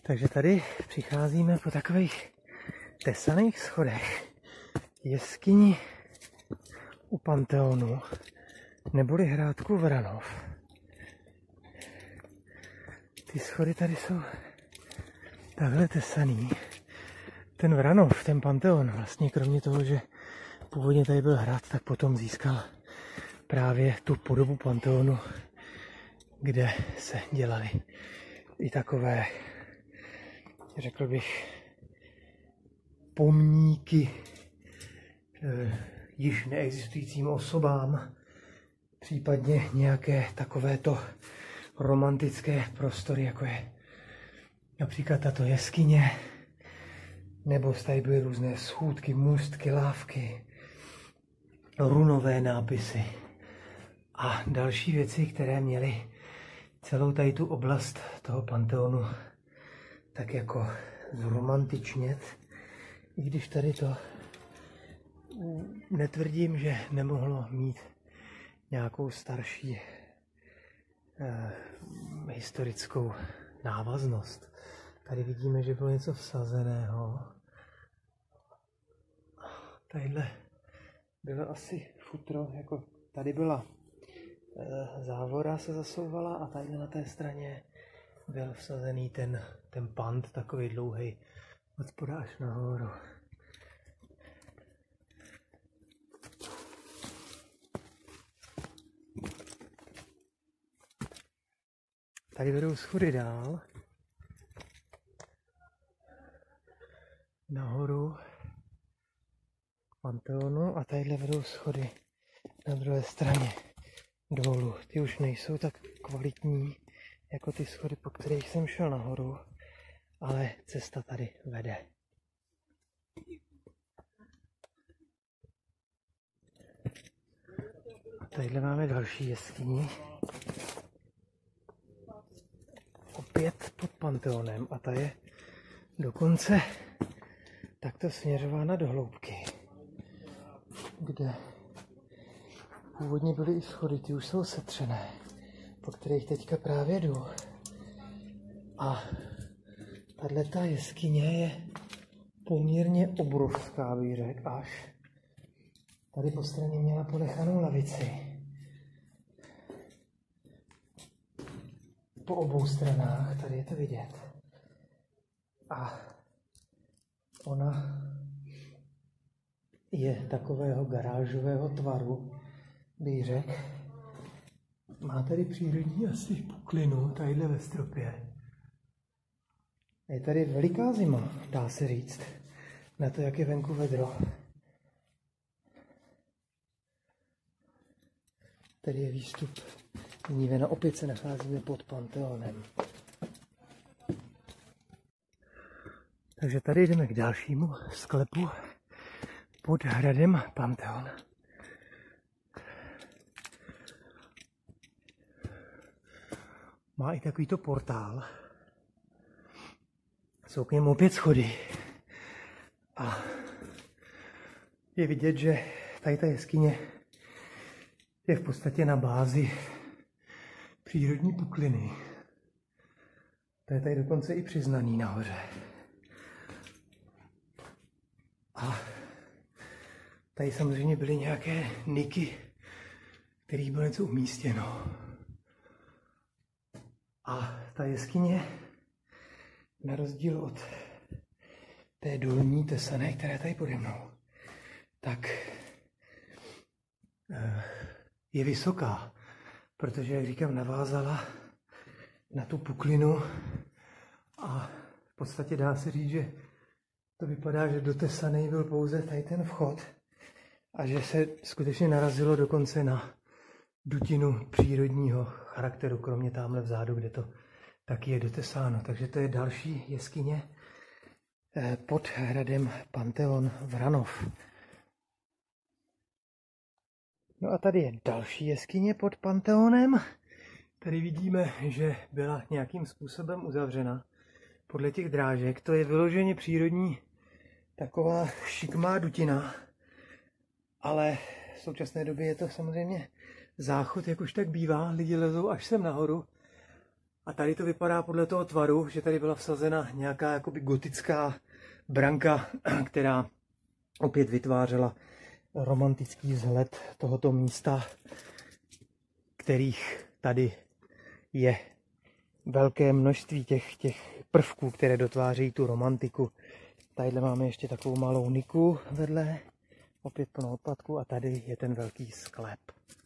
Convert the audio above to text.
Takže tady přicházíme po takových tesaných schodech jeskyni u Panteonu, neboli hrádku Vranov. Ty schody tady jsou takhle tesaný. Ten Vranov, ten Panteon, vlastně kromě toho, že původně tady byl hrad, tak potom získal právě tu podobu Panteonu, kde se dělaly i takové, řekl bych, pomníky již neexistujícím osobám, případně nějaké takovéto romantické prostory, jako je například tato jeskyně, nebo tady byly různé schůdky, můstky, lávky, runové nápisy a další věci, které měly celou tady tu oblast toho Panteonu tak jako zromantičnět. I když tady to netvrdím, že nemohlo mít nějakou starší historickou návaznost. Tady vidíme, že bylo něco vsazeného. Tadyhle bylo asi futro, jako tady byla závora se zasouvala a tady na té straně byl vsazený ten pant, takový dlouhý, od spoda až nahoru. Tady vedou schody dál. Nahoru k Panteonu a tadyhle vedou schody na druhé straně dolů. Ty už nejsou tak kvalitní jako ty schody, po kterých jsem šel nahoru, ale cesta tady vede. A tadyhle máme další jeskyni. Opět pod Panteonem a ta je dokonce takto směřována do hloubky, kde původně byly i schody, ty už jsou setřené, po kterých teďka právě jdu. A tato jeskyně je poměrně obrovská, bych řekl, až. Tady po straně měla ponechanou lavici. Po obou stranách, tady je to vidět. A ona je takového garážového tvaru, bych řekl. Má tady přírodní asi puklinu, tadyhle ve stropě. Je tady veliká zima, dá se říct, na to, jak je venku vedro. Tady je výstup Nívena, opět se nacházíme pod Panteonem. Takže tady jdeme k dalšímu sklepu pod hradem Panteon. Má i takovýto portál. Jsou k němu opět schody. A je vidět, že tady ta jeskyně je v podstatě na bázi přírodní pukliny. To je tady dokonce i přiznaný nahoře. A tady samozřejmě byly nějaké niky, kterých bylo něco umístěno. A ta jeskyně, na rozdíl od té dolní tesané, která je tady pode mnou, tak je vysoká, protože, jak říkám, navázala na tu puklinu a v podstatě dá se říct, že to vypadá, že dotesaný byl pouze tady ten vchod a že se skutečně narazilo dokonce na dutinu přírodního charakteru, kromě tamhle vzadu, kde to taky je dotesáno. Takže to je další jeskyně pod hradem Panteon Vranov. No a tady je další jeskyně pod Panteonem. Tady vidíme, že byla nějakým způsobem uzavřena podle těch drážek. To je vyloženě přírodní taková šikmá dutina, ale v současné době je to samozřejmě záchod, jak už tak bývá. Lidi lezou až sem nahoru A tady to vypadá podle toho tvaru, že tady byla vsazena nějaká jakoby gotická branka, která opět vytvářela romantický vzhled tohoto místa, kterých tady je velké množství těch prvků, které dotvářejí tu romantiku. Tadyhle máme ještě takovou malou niku vedle, opět plnou odpadku, a tady je ten velký sklep.